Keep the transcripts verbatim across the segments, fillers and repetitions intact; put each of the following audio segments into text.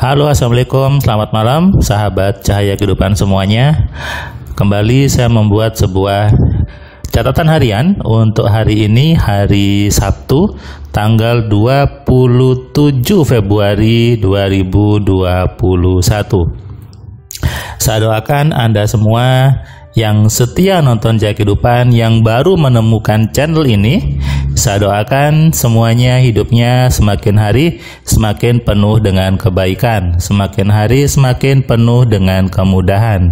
Halo, assalamualaikum, selamat malam sahabat cahaya kehidupan semuanya. Kembali saya membuat sebuah catatan harian untuk hari ini, hari Sabtu, tanggal dua puluh tujuh Februari dua ribu dua puluh satu. Saya doakan Anda semua yang setia nonton Cahaya Kehidupan, yang baru menemukan channel ini, saya doakan semuanya hidupnya semakin hari semakin penuh dengan kebaikan, semakin hari semakin penuh dengan kemudahan.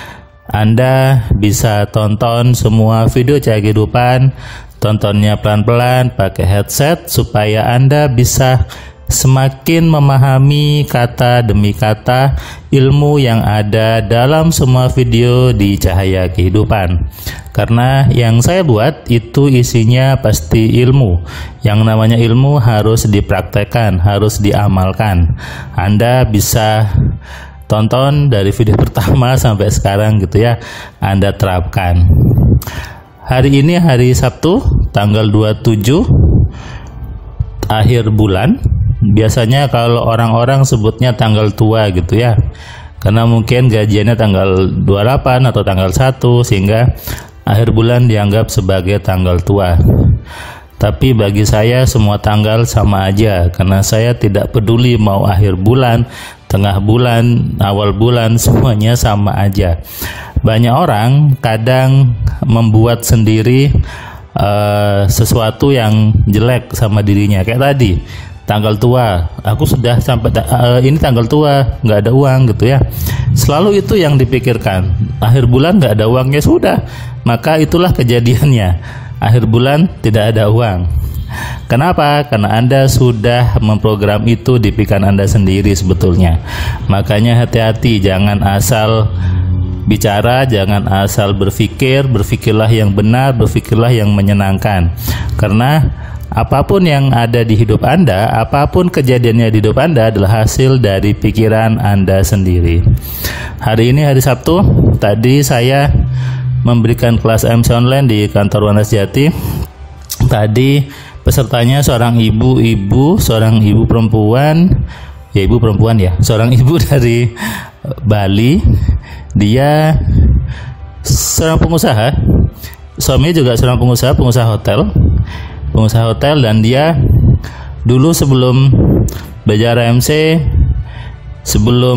Anda bisa tonton semua video Cahaya Kehidupan, tontonnya pelan-pelan pakai headset supaya Anda bisa semakin memahami kata demi kata ilmu yang ada dalam semua video di Cahaya Kehidupan. Karena yang saya buat itu isinya pasti ilmu. Yang namanya ilmu harus dipraktekkan, harus diamalkan. Anda bisa tonton dari video pertama sampai sekarang gitu ya, Anda terapkan. Hari ini hari Sabtu, tanggal dua puluh tujuh akhir bulan. Biasanya kalau orang-orang sebutnya tanggal tua gitu ya, karena mungkin gajiannya tanggal dua puluh delapan atau tanggal satu, sehingga akhir bulan dianggap sebagai tanggal tua. Tapi bagi saya semua tanggal sama aja, karena saya tidak peduli mau akhir bulan, tengah bulan, awal bulan, semuanya sama aja. Banyak orang kadang membuat sendiri uh, sesuatu yang jelek sama dirinya, kayak tadi tanggal tua, aku sudah sampai uh, ini tanggal tua, nggak ada uang gitu ya. Selalu itu yang dipikirkan. Akhir bulan nggak ada uangnya, sudah, maka itulah kejadiannya. Akhir bulan tidak ada uang. Kenapa? Karena Anda sudah memprogram itu di pikiran Anda sendiri sebetulnya. Makanya hati-hati, jangan asal bicara, jangan asal berpikir. Berpikirlah yang benar, berpikirlah yang menyenangkan. Karena apapun yang ada di hidup Anda, apapun kejadiannya di hidup Anda adalah hasil dari pikiran Anda sendiri. Hari ini hari Sabtu, tadi saya memberikan kelas M C online di kantor Wanas Jati. Tadi pesertanya seorang ibu-ibu, seorang ibu perempuan, ya ibu perempuan ya, seorang ibu dari Bali. Dia seorang pengusaha, suaminya juga seorang pengusaha, pengusaha hotel. pengusaha hotel dan dia dulu sebelum belajar M C, sebelum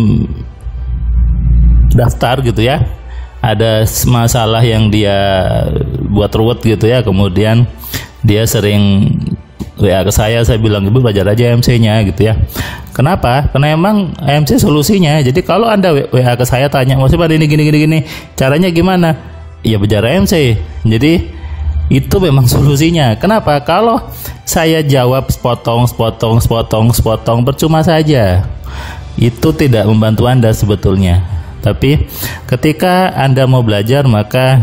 daftar gitu ya, ada masalah yang dia buat ruwet gitu ya, kemudian dia sering W A ke saya, saya bilang ibu belajar aja M C-nya gitu ya. Kenapa? Karena emang M C solusinya. Jadi kalau Anda W A ke saya tanya, maksudnya ini gini gini gini, caranya gimana? Ya belajar M C. Jadi itu memang solusinya. Kenapa? Kalau saya jawab sepotong, sepotong, sepotong, sepotong, percuma saja. Itu tidak membantu Anda sebetulnya. Tapi ketika Anda mau belajar, maka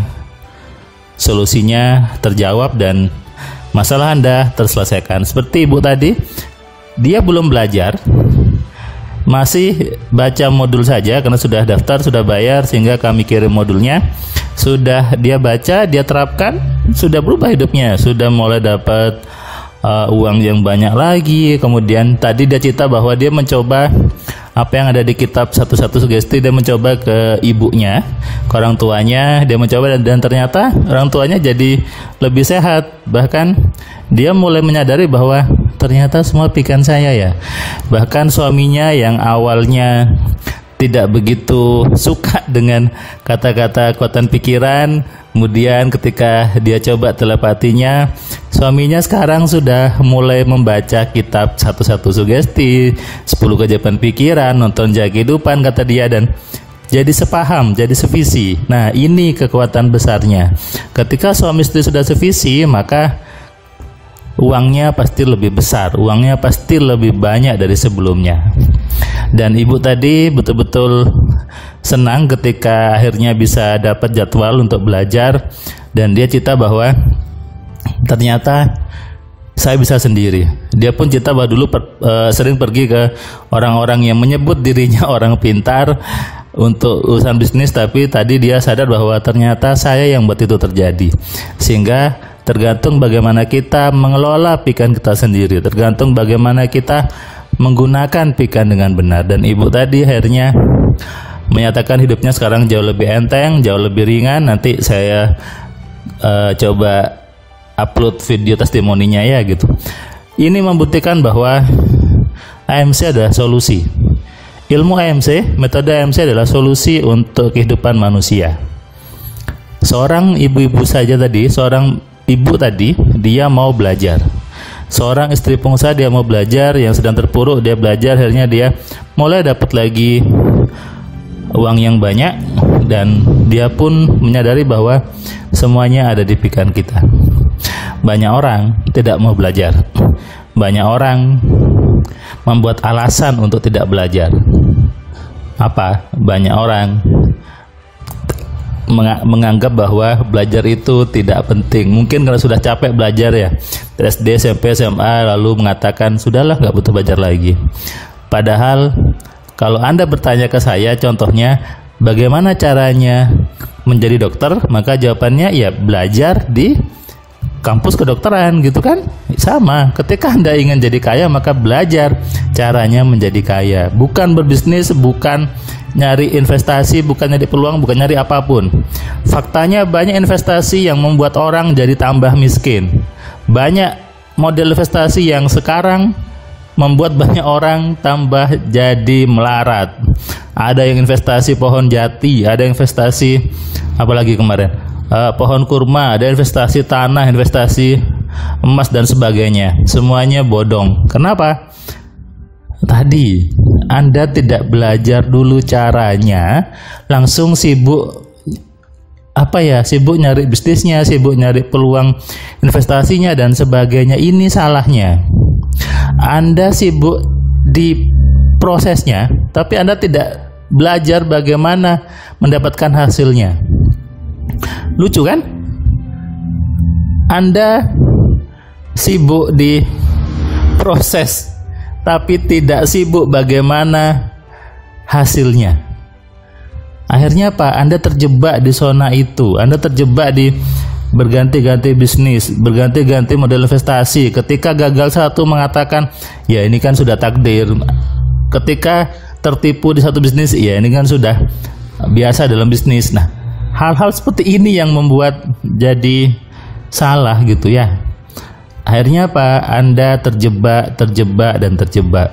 solusinya terjawab dan masalah Anda terselesaikan. Seperti ibu tadi, dia belum belajar, masih baca modul saja karena sudah daftar, sudah bayar, sehingga kami kirim modulnya. Sudah dia baca, dia terapkan, sudah berubah hidupnya, sudah mulai dapat uh, uang yang banyak lagi. Kemudian tadi dia cerita bahwa dia mencoba apa yang ada di kitab satu-satu sugesti, dia mencoba ke ibunya, ke orang tuanya, dia mencoba dan, dan ternyata orang tuanya jadi lebih sehat. Bahkan dia mulai menyadari bahwa ternyata semua pikiran saya ya. Bahkan suaminya yang awalnya tidak begitu suka dengan kata-kata kekuatan pikiran, kemudian ketika dia coba telepatinya, suaminya sekarang sudah mulai membaca kitab satu-satu sugesti, sepuluh keajaiban pikiran, nonton Cahaya Kehidupan kata dia, dan jadi sepaham, jadi sevisi. Nah, ini kekuatan besarnya. Ketika suami istri sudah sevisi, maka uangnya pasti lebih besar, uangnya pasti lebih banyak dari sebelumnya. Dan ibu tadi betul-betul senang ketika akhirnya bisa dapat jadwal untuk belajar, dan dia cerita bahwa ternyata saya bisa sendiri. Dia pun cerita bahwa dulu per, uh, sering pergi ke orang-orang yang menyebut dirinya orang pintar untuk urusan bisnis, tapi tadi dia sadar bahwa ternyata saya yang buat itu terjadi. Sehingga tergantung bagaimana kita mengelola pikiran kita sendiri, tergantung bagaimana kita menggunakan pikiran dengan benar. Dan ibu tadi akhirnya menyatakan hidupnya sekarang jauh lebih enteng, jauh lebih ringan. Nanti saya uh, coba upload video testimoninya ya gitu. Ini membuktikan bahwa A M C adalah solusi. Ilmu A M C, metode A M C adalah solusi untuk kehidupan manusia. Seorang ibu-ibu saja tadi, seorang ibu tadi, dia mau belajar. Seorang istri pengusaha, dia mau belajar, yang sedang terpuruk, dia belajar, akhirnya dia mulai dapat lagi uang yang banyak, dan dia pun menyadari bahwa semuanya ada di pikiran kita. Banyak orang tidak mau belajar. Banyak orang membuat alasan untuk tidak belajar. Apa? Banyak orang menganggap bahwa belajar itu tidak penting. Mungkin karena sudah capek belajar ya, S D, S M P, S M A, lalu mengatakan sudahlah, nggak butuh belajar lagi. Padahal kalau Anda bertanya ke saya, contohnya bagaimana caranya menjadi dokter, maka jawabannya ya belajar di kampus kedokteran gitu kan. Sama, ketika Anda ingin jadi kaya, maka belajar caranya menjadi kaya. Bukan berbisnis, bukan nyari investasi, bukan nyari peluang, bukan nyari apapun. Faktanya banyak investasi yang membuat orang jadi tambah miskin. Banyak model investasi yang sekarang membuat banyak orang tambah jadi melarat. Ada yang investasi pohon jati, ada yang investasi apalagi kemarin uh, pohon kurma, ada investasi tanah, investasi emas dan sebagainya. Semuanya bodong. Kenapa? Tadi Anda tidak belajar dulu caranya, langsung sibuk apa ya, sibuk nyari bisnisnya, sibuk nyari peluang investasinya dan sebagainya. Ini salahnya. Anda sibuk di prosesnya, tapi Anda tidak belajar bagaimana mendapatkan hasilnya. Lucu kan? Anda sibuk di proses, tapi tidak sibuk bagaimana hasilnya. Akhirnya apa? Anda terjebak di zona itu. Anda terjebak di berganti-ganti bisnis, berganti-ganti model investasi. Ketika gagal satu mengatakan, ya ini kan sudah takdir. Ketika tertipu di satu bisnis, ya ini kan sudah biasa dalam bisnis. Nah, hal-hal seperti ini yang membuat jadi salah gitu ya. Akhirnya apa? Anda terjebak, terjebak dan terjebak.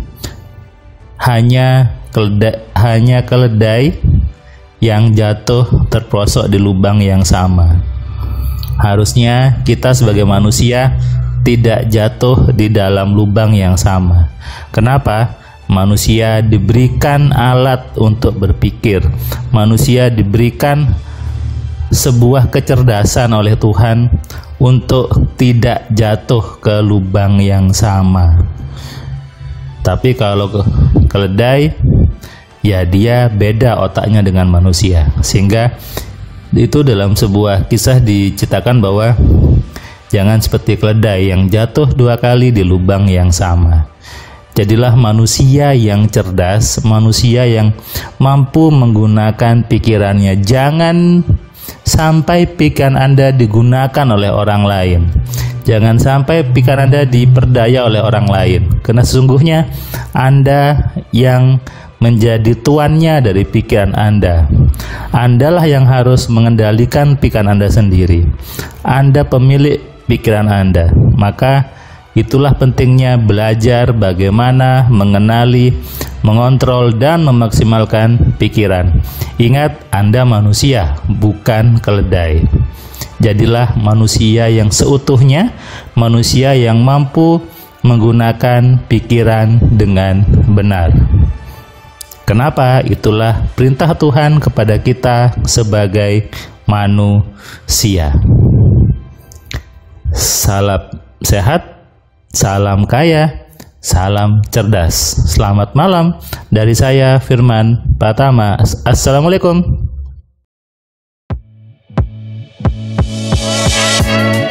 Hanya keledai, hanya keledai yang jatuh terperosok di lubang yang sama. Harusnya kita sebagai manusia tidak jatuh di dalam lubang yang sama. Kenapa? Manusia diberikan alat untuk berpikir. Manusia diberikan sebuah kecerdasan oleh Tuhan untuk tidak jatuh ke lubang yang sama. Tapi kalau ke keledai, ya dia beda otaknya dengan manusia. Sehingga itu dalam sebuah kisah diceritakan bahwa jangan seperti keledai yang jatuh dua kali di lubang yang sama. Jadilah manusia yang cerdas, manusia yang mampu menggunakan pikirannya. Jangan sampai pikiran Anda digunakan oleh orang lain. Jangan sampai pikiran Anda diperdaya oleh orang lain. Karena sesungguhnya Anda yang menjadi tuannya dari pikiran Anda. Andalah yang harus mengendalikan pikiran Anda sendiri. Anda pemilik pikiran Anda. Maka itulah pentingnya belajar bagaimana mengenali, mengontrol dan memaksimalkan pikiran. Ingat, Anda manusia, bukan keledai. Jadilah manusia yang seutuhnya, manusia yang mampu menggunakan pikiran dengan benar. Kenapa? Itulah perintah Tuhan kepada kita sebagai manusia. Salam sehat, salam kaya, salam cerdas. Selamat malam dari saya, Firman Pratama. Assalamualaikum.